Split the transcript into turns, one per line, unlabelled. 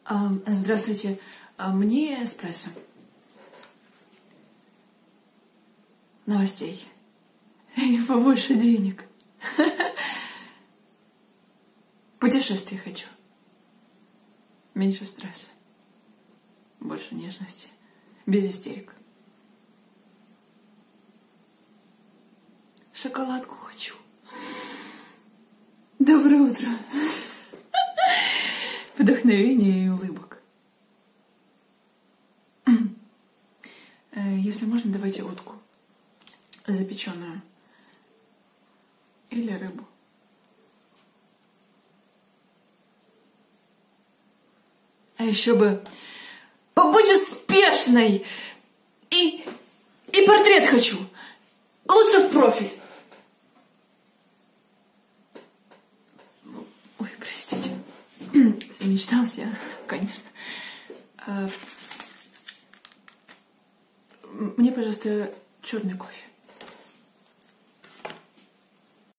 Здравствуйте. Мне эспрессо. Новостей. И побольше денег. Путешествие хочу. Меньше стресса. Больше нежности. Без истерик. Шоколадку хочу. Доброе утро. Вдохновение и улыбок. Если можно, давайте утку. Запеченную. Или рыбу. А еще бы побудь успешной. И портрет хочу. Лучше в профиль. Ой, простите. Замечтался я, конечно. Мне, пожалуйста, черный кофе.